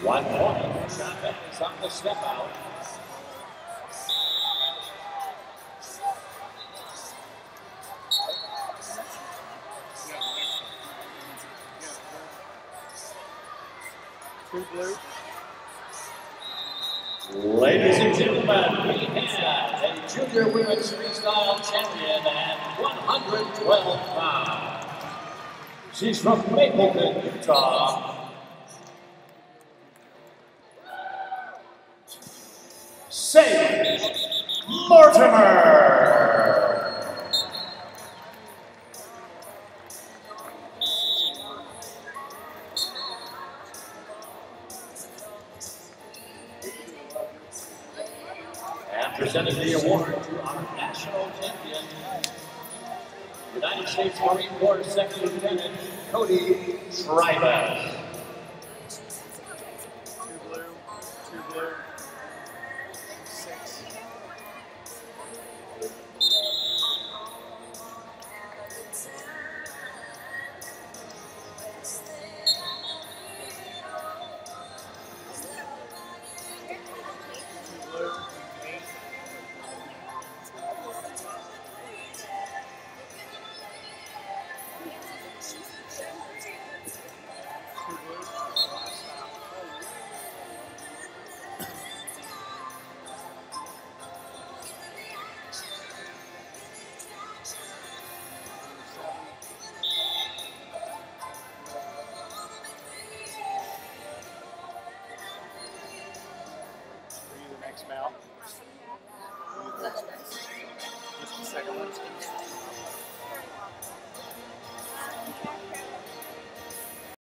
1 point. Shotgun is on the step out. Ladies and gentlemen, we have a junior women's freestyle champion at 112 pounds. She's from Mapleton, Utah. Sage Mortimer. And presenting the award to our national champion, United States Marine Corps Second Lieutenant Cody Schreiber.